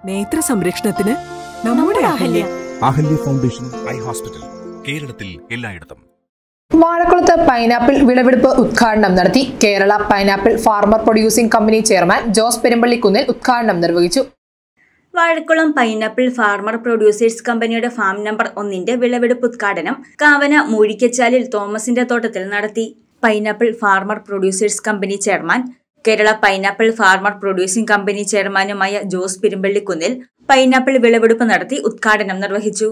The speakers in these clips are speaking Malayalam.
നേത്ര സംരക്ഷണത്തിന് നമ്മുടെ Ahalya. Ahalya foundation eye hospital, കേരളത്തിൽ എല്ലായിടത്തും. വാഴക്കുളത്ത് പൈനാപ്പിൾ വിളവെടുപ്പ് ഉദ്ഘാടനം നടത്തി. Kerala pineapple farmer producing company chairman Jose Perumpallikunnil ഉദ്ഘാടനം നിർവഹിച്ചു. വാഴക്കുളം പൈനാപ്പിൾ ഫാർമർ പ്രൊഡ്യൂസേഴ്സ് കമ്പനിയുടെ ഫാം നമ്പർ 1 വിളവെടുപ്പ് ഉദ്ഘാടനം കാവന മൂഴിക്കച്ചാലിൽ തോമസിന്റെ തോട്ടത്തിൽ നടത്തി. Pineapple farmer producers company chairman, Kerala pineapple farmer producing company ചെയർമാനുമായ ജോസ് പെരുമ്പള്ളിക്കുന്നിൽ പൈനാപ്പിൾ വിളവെടുപ്പ് നടത്തി ഉദ്ഘാടനം നിർവഹിച്ചു.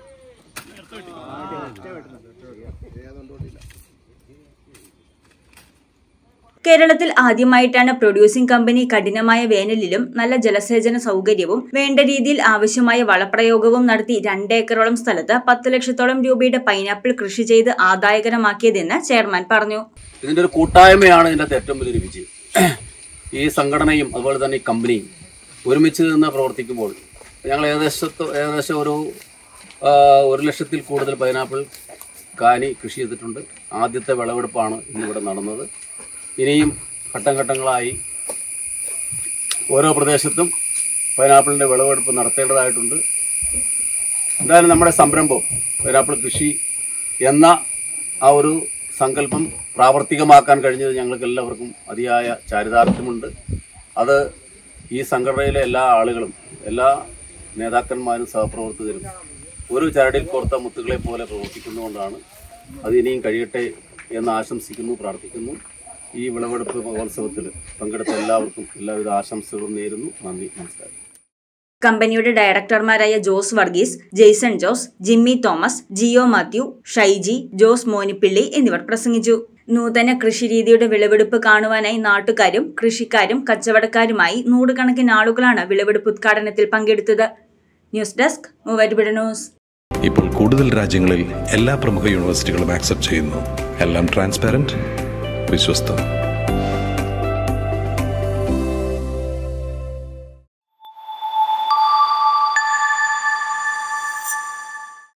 കേരളത്തിൽ ആദ്യമായിട്ടാണ് പ്രൊഡ്യൂസിംഗ് കമ്പനി കഠിനമായ വേനലിലും നല്ല ജലസേചന സൗകര്യവും വേണ്ട രീതിയിൽ ആവശ്യമായ വളപ്രയോഗവും നടത്തി 2 ഏക്കറോളം സ്ഥലത്ത് 10 ലക്ഷത്തോളം രൂപയുടെ പൈനാപ്പിൾ കൃഷി ചെയ്ത് ആദായകരമാക്കിയതെന്ന് ചെയർമാൻ പറഞ്ഞു. ഇതിന്റെ ഒരു കൂട്ടായ്മയാണ് ഇതിന്റെ ഏറ്റവും വലിയൊരു വിജയം. ഈ സംഘടനയും അതുപോലെ തന്നെ ഈ കമ്പനിയും ഒരുമിച്ച് നിന്ന് പ്രവർത്തിക്കുമ്പോൾ ഞങ്ങൾ ഏകദേശം ഒരു 1 ലക്ഷത്തിൽ കൂടുതൽ പൈനാപ്പിൾ കാനി കൃഷി ചെയ്തിട്ടുണ്ട്. ആദ്യത്തെ വിളവെടുപ്പാണ് ഇന്നിവിടെ നടന്നത്. ഇനിയും ഘട്ടം ഘട്ടങ്ങളായി ഓരോ പ്രദേശത്തും പൈനാപ്പിളിൻ്റെ വിളവെടുപ്പ് നടത്തേണ്ടതായിട്ടുണ്ട്. എന്തായാലും നമ്മുടെ സംരംഭം പൈനാപ്പിൾ കൃഷി എന്ന ആ ഒരു സങ്കല്പം പ്രാവർത്തികമാക്കാൻ കഴിഞ്ഞത് ഞങ്ങൾക്ക് എല്ലാവർക്കും അതിയായ ചാരിതാർത്ഥ്യമുണ്ട്. അത് ഈ സംഘടനയിലെ എല്ലാ ആളുകളും, എല്ലാ നേതാക്കന്മാരും സഹപ്രവർത്തകരും ഒരു ചരടിൽ കോർത്ത മുത്തുകളെ പോലെ പ്രവർത്തിക്കുന്നതുകൊണ്ടാണ്. അത് ഇനിയും കഴിയട്ടെ എന്ന് ആശംസിക്കുന്നു, പ്രാർത്ഥിക്കുന്നു. ഈ വിളവെടുപ്പ് മഹോത്സവത്തിൽ പങ്കെടുത്ത എല്ലാവർക്കും എല്ലാവിധ ആശംസകളും നേരുന്നു. നന്ദി, നമസ്കാരം. കമ്പനിയുടെ ഡയറക്ടർമാരായ ജോസ് വർഗീസ്, ജെയ്സൺ ജോസ്, ജിമ്മി തോമസ്, ജിയോ മാത്യു, ഷൈജി, ജോസ് മോനിപ്പിള്ളി എന്നിവർ പ്രസംഗിച്ചു. നൂതന കൃഷിരീതിയുടെ വിളവെടുപ്പ് കാണുവാനായി നാട്ടുകാരും കൃഷിക്കാരും കച്ചവടക്കാരുമായി നൂറുകണക്കിന് ആളുകളാണ് വിളവെടുപ്പ് ഉദ്ഘാടനത്തിൽ പങ്കെടുത്തത്. News desk, Muvattupuzha news. ഇപ്പോൾ കൂടുതൽ രാജ്യങ്ങളിൽ എല്ലാ പ്രമുഖ യൂണിവേഴ്സിറ്റികളും ആക്സെപ്റ്റ് ചെയ്യുന്നു. എല്ലാം ട്രാൻസ്പാരന്റ്, വിശ്വസ്തം.